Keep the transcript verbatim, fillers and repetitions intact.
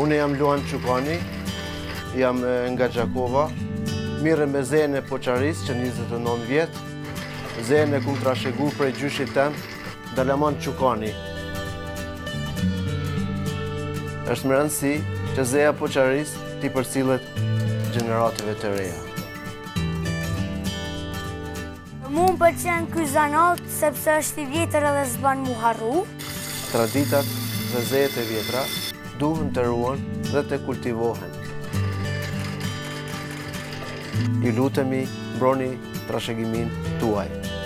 Unë jam Luan Çukani, jam nga Gjakova, mirë me zejën e Poçaris që njëzet e nëntë vjetë, zejën e kum trashegu prej gjyshit tem, Dalaman Çukani. Është më rëndësi që zeja Poçaris t'i përcillet gjenerative të reja. Mu më pëlqen ky zanat sepse është i vjetër edhe s'ban mu harru. Traditat dhe zejet e vjetra duhen të ruhen dhe të kultivohen. Ju lutemi, mbroni trashëgimin tuaj.